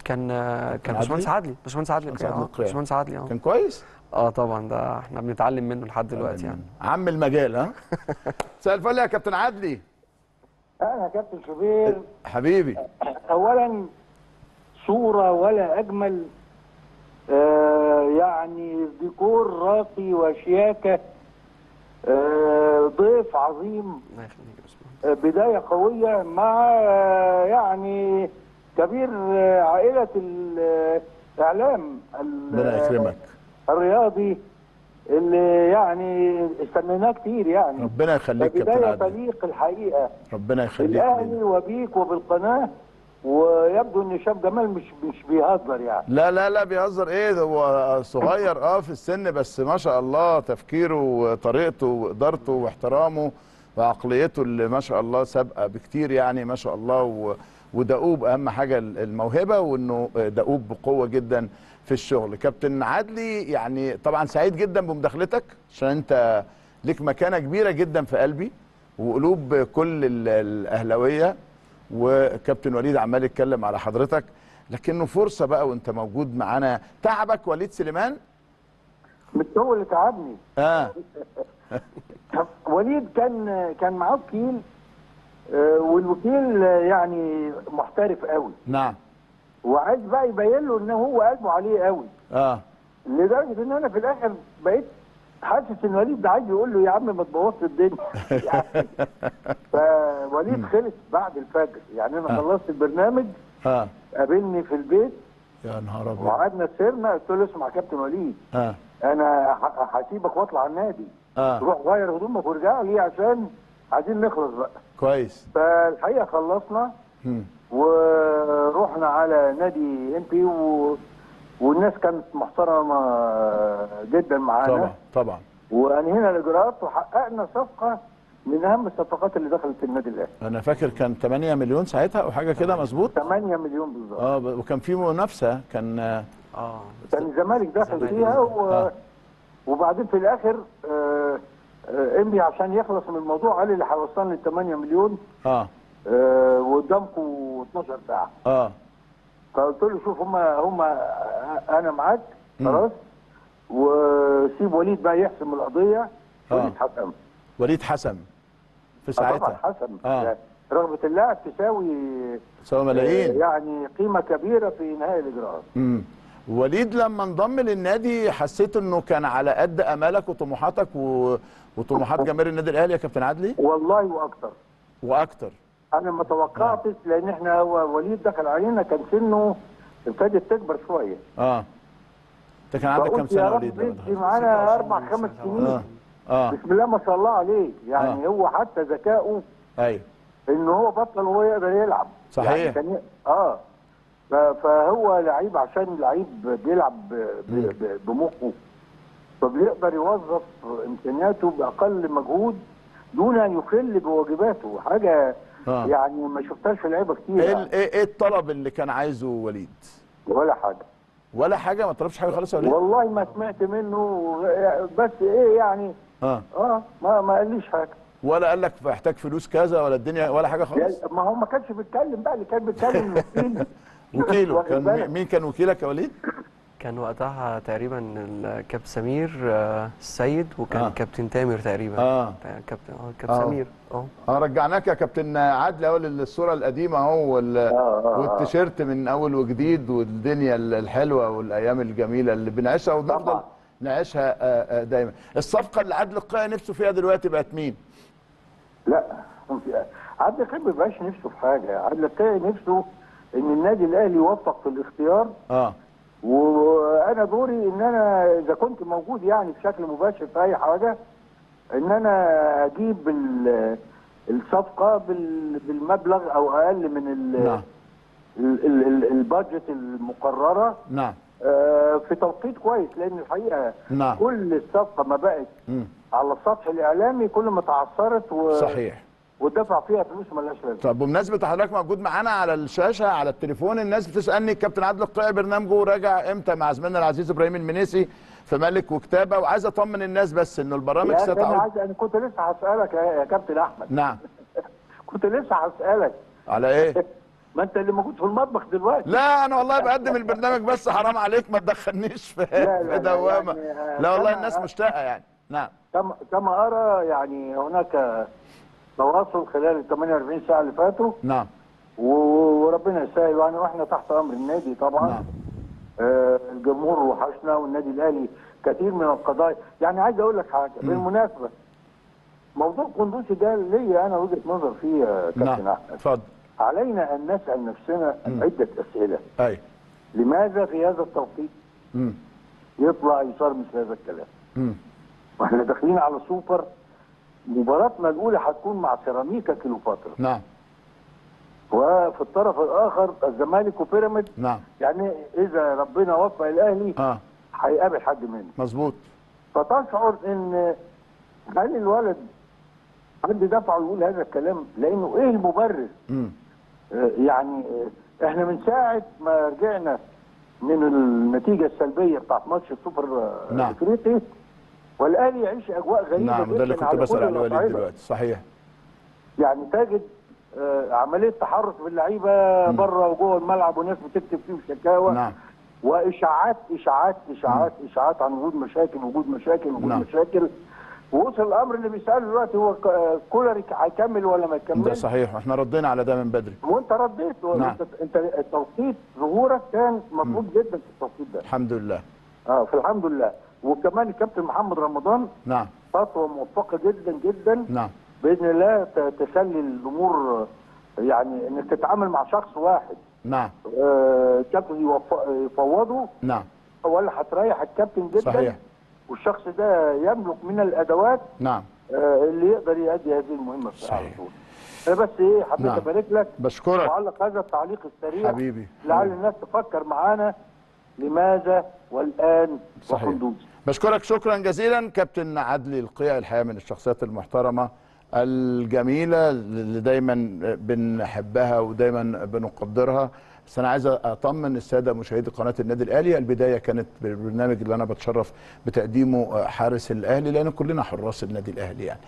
كان باشمهندس عدلي. باشمهندس عدلي كان كويس؟ طبعا، ده احنا بنتعلم منه لحد دلوقتي يعني. عم المجال. ها مساء الفل يا كابتن عدلي. اهلا يا كابتن شوبير حبيبي. اولا صوره ولا اجمل، يعني ديكور راقي وشياكه، ضيف عظيم، بدايه قويه مع يعني كبير عائله الاعلام ربنا يكرمك الرياضي اللي يعني استنيناه كتير يعني. ربنا يخليك كابتن بدايه عدلي. تليق الحقيقه ربنا يخليك الاهلي وبيك وبالقناه، ويبدو ان هشام جمال مش بيهزر يعني. لا بيهزر ايه، ده هو صغير في السن، بس ما شاء الله تفكيره وطريقته وادارته واحترامه وعقليته اللي ما شاء الله سابقه بكتير يعني، ما شاء الله. ودؤوب، اهم حاجه الموهبه، وانه دؤوب بقوه جدا في الشغل. كابتن عدلي، يعني طبعا سعيد جدا بمداخلتك، عشان انت ليك مكانه كبيره جدا في قلبي وقلوب كل الاهلاويه، وكابتن وليد عمال يتكلم على حضرتك، لكنه فرصه بقى وانت موجود معانا. تعبك وليد سليمان؟ مش هو اللي تعبني. وليد كان معاه وكيل، والوكيل يعني محترف قوي. نعم. وعايز بقى يبين له ان هو قلبه عليه قوي. لدرجه ان انا في الاخر بقيت حاسس ان وليد ده عايز يقول له يا عم ما تبوظش الدنيا يعني. فوليد خلص بعد الفجر يعني. انا خلصت البرنامج، قابلني في البيت، يا نهار ابيض، وقعدنا سهرنا. قلت له اسمع يا كابتن وليد، انا هسيبك واطلع النادي، روح غير هدومك وارجع لي عشان عايزين نخلص بقى. كويس. فالحقيقه خلصنا ورحنا على نادي امبي، والناس كانت محترمه جدا معانا طبعا. وانهينا الاجراءات وحققنا صفقه من اهم الصفقات اللي دخلت النادي الاهلي. انا فاكر كان 8 مليون ساعتها او حاجه كده، مظبوط؟ 8 مليون بالظبط. وكان في منافسه، كان الزمالك دخل فيها وبعدين في الاخر امبي عشان يخلص من الموضوع قال لي اللي هيوصلني ل 8 مليون وقدامكم 12 ساعه. فقلت له شوف هم انا معاك خلاص، وسيب وليد بقى يحسم القضيه. وليد حسم في ساعتها. طبعا حسم. رغبه اللاعب تساوي ملايين، يعني قيمه كبيره في انهاء الاجراءات. وليد لما انضم للنادي حسيت انه كان على قد امالك وطموحاتك وطموحات جماهير النادي الاهلي يا كابتن عدلي؟ والله واكتر. انا ما توقعتش، لان احنا وليد دخل علينا كان سنه ابتدت تكبر شويه. انت كان عندك كام سنه يا وليد؟ معانا 4 5 سنين. بسم الله ما شاء الله عليه يعني. هو حتى ذكائه ان هو بطل وهو يقدر يلعب. صحيح. يعني فهو لعيب، عشان لعيب بيلعب بمخه، فبيقدر يوظف امكانياته باقل مجهود دون ان يخل بواجباته. حاجه يعني ما شفتهاش في لعيبه كتير. ايه الطلب اللي كان عايزه وليد؟ ولا حاجه. ما طلبش حاجه خالص يا وليد؟ والله ما سمعت منه، بس ايه يعني ما قاليش حاجه. ولا قال لك محتاج فلوس كذا ولا الدنيا ولا حاجه خالص؟ ما هو ما كانش بيتكلم بقى، اللي كان بيتكلم وكيله. كان مين كان وكيلك يا وليد؟ كان وقتها تقريبا الكابتن سمير السيد، وكان كابتن تامر تقريبا. كابتن سمير. رجعناك يا كابتن عادل اول للصوره القديمه اهو، والتيشيرت من اول وجديد، والدنيا الحلوه والايام الجميله اللي بنعيشها ونفضل نعيشها دايما. الصفقه اللي عادل القيعي نفسه فيها دلوقتي بقت مين؟ لا، عادل القيعي ما بقاش نفسه في حاجه. عادل القيعي نفسه ان النادي الاهلي يوفق في الاختيار. وانا دوري ان انا اذا كنت موجود يعني بشكل مباشر في اي حاجه، ان انا اجيب الصفقه بالمبلغ او اقل من البادجت المقرره. في توقيت كويس، لان الحقيقه كل الصفقه ما بقت على السطح الاعلامي كل ما تعثرت صحيح، ودفع فيها فلوس مالهاش لازمه. طب بمناسبه حضرتك موجود معانا على الشاشه على التليفون، الناس بتسالني الكابتن عادل القيعي برنامجه راجع امتى مع زميلنا العزيز ابراهيم المنيسي في ملك وكتابه، وعايز اطمن الناس بس انه البرامج ستعود. انا كنت لسه هسالك يا كابتن احمد. نعم. كنت لسه هسالك على ايه؟ ما انت اللي موجود في المطبخ دلوقتي. لا انا والله بقدم البرنامج بس، حرام عليك ما تدخلنيش في دوامه. لا والله الناس مشتاقه يعني. نعم. كما ارى يعني هناك تواصل خلال ال 48 ساعه اللي فاتوا. نعم. وربنا يسهل يعني، واحنا تحت امر النادي طبعا. نعم. الجمهور وحشنا، والنادي الاهلي كثير من القضايا. يعني عايز اقول لك حاجه بالمناسبه، موضوع قندوسي ده ليا انا وجهه نظر فيه يا كابتن احمد. اتفضل. علينا ان نسال نفسنا عده اسئله. ايوه. لماذا في هذا التوقيت يطلع يصار مثل هذا الكلام؟ واحنا داخلين على سوبر، مباراتنا الاولى هتكون مع سيراميكا كليوباترا. نعم. وفي الطرف الاخر الزمالك وبيراميدز. نعم. يعني اذا ربنا وفق الاهلي هيقابل حد منه. مظبوط. فتشعر ان هل الولد حد دفعه يقول هذا الكلام؟ لانه ايه المبرر؟ يعني احنا من ساعه ما رجعنا من النتيجه السلبيه بتاعت ماتش السوبر الافريقي، والاهلي يعيش اجواء غريبه نعم. ده اللي كنت بسال على وليد دلوقتي. صحيح. يعني تجد عمليه تحرش باللعيبه بره وجوه الملعب، وناس بتكتب فيه شكاوى. نعم. واشاعات اشاعات اشاعات اشاعات عن وجود مشاكل وجود مشاكل وجود مشاكل. ووصل الامر اللي بيساله دلوقتي هو كولر هيكمل ولا ما يكملش؟ ده صحيح، واحنا ردينا على ده من بدري. وانت رديت. نعم. انت التوقيت ظهورك كان مطلوب جدا في التوقيت ده. الحمد لله. في الحمد لله. وكمان الكابتن محمد رمضان. نعم. خطوه موفقه جدا جدا. نعم. باذن الله تخلي الامور، يعني انك تتعامل مع شخص واحد. نعم. الكابتن يفوضه. نعم. ولا هتريح الكابتن جدا. صحيح. والشخص ده يملك من الادوات. نعم. اللي يقدر يؤدي هذه المهمه على طول. انا بس ايه حبيت ابارك لك. بشكرك. وعلق هذا التعليق السريع حبيبي. لعل الناس تفكر معانا لماذا والان. صحيح. بشكرك شكرا جزيلا كابتن عدلي القيعي، الحقيقه من الشخصيات المحترمه الجميله اللي دايما بنحبها ودايما بنقدرها. بس انا عايز اطمن الساده مشاهدي قناه النادي الاهلي، البدايه كانت بالبرنامج اللي انا بتشرف بتقديمه حارس الاهلي، لان كلنا حراس النادي الاهلي يعني.